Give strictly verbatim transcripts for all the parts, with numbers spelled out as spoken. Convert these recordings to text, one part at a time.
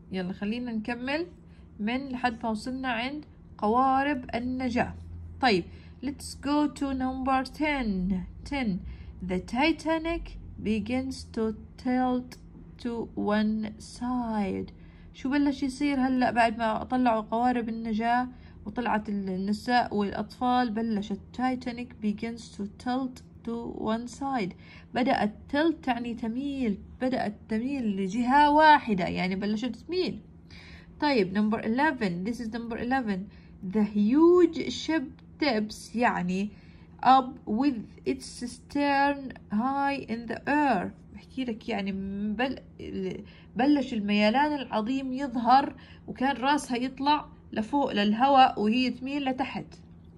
يلا خلينا نكمل من لحد ما وصلنا عند قوارب النجاة. طيب let's go to number ten. ten. The Titanic begins to tilt to one side. شو بلش يصير هلأ بعد ما طلعوا قوارب النجاة وطلعت النساء والأطفال؟ بلش التايتانيك begins to tilt to one side. بدأت tilt تعني تميل، بدأت تميل لجهة واحدة، يعني بلشت تميل. طيب number eleven. This is number eleven. The huge ship tips يعني up with its stern high in the air. بحكي لك يعني بل بلش الميلان العظيم يظهر وكان راسها يطلع لفوق للهواء وهي تميل لتحت.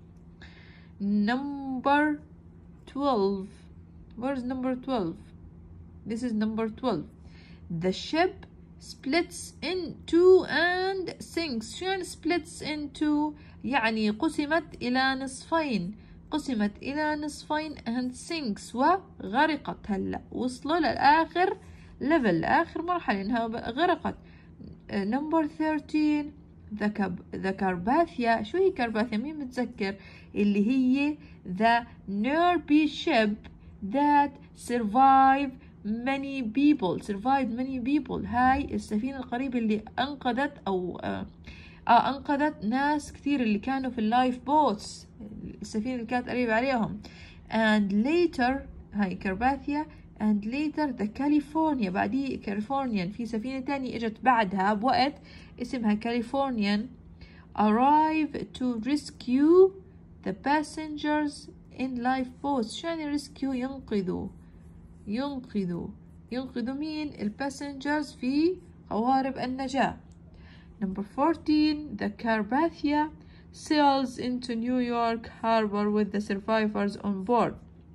number twelve. Where's number twelve? This is number twelve. The ship splits in two and sinks. شو يعني splits in two؟ يعني قسمت إلى نصفين، قسمت إلى نصفين and sinks وغرقت. هلا وصلوا للآخر level، آخر مرحلة إنها غرقت. uh, number thirteen. the, the Carpathia. شو هي كارباثيا؟ مين متذكر؟ اللي هي the nearby ship that survive many people. survived many people. هاي السفينة القريبة اللي أنقذت أو آه, آه أنقذت ناس كثير اللي كانوا في اللايف بوتس، السفينة اللي كانت قريبة عليهم. and later هاي كارباثيا and later the California. بعديه كاليفورنيان، في سفينة تانية اجت بعدها بوقت اسمها كاليفورنيان arrive to rescue the passengers in lifeboats. شو يعني rescue؟ ينقذوا، ينقذوا ينقذوا مين؟ الباسنجرز في قوارب النجاة. number fourteen. The Carpathia sails into New York harbor with the survivors on board.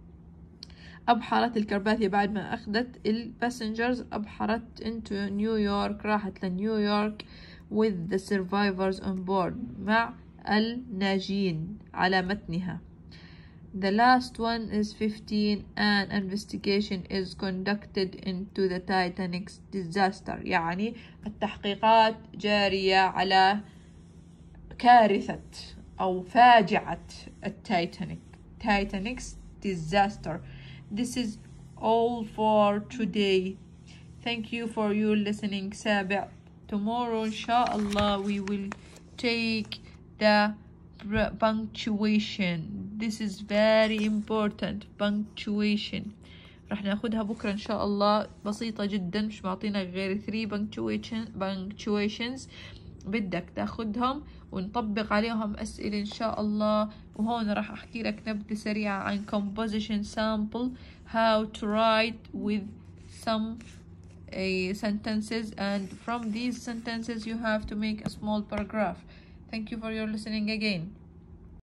أبحرت الكارباثيا بعد ما أخذت الباسنجرز، أبحرت into نيويورك، راحت لنيويورك with the survivors on board، مع الناجين على متنها. The last one is fifteen. An investigation is conducted into the Titanic's disaster. يعني التحقيقات جارية على كارثة أو فاجعة التايتانيك. Titanic's disaster. This is all for today. Thank you for your listening. سابع. Tomorrow inshallah we will take the punctuation. This is very important. punctuation رح ناخدها بكرة إن شاء الله، بسيطة جدا، مش معطينا غير three punctuation punctuations بدك تاخدهم ونطبق عليهم أسئلة إن شاء الله. وهون راح أحكي لك نبذة سريعة عن composition sample، how to write with some uh, sentences, and from these sentences you have to make a small paragraph. Thank you for your listening again.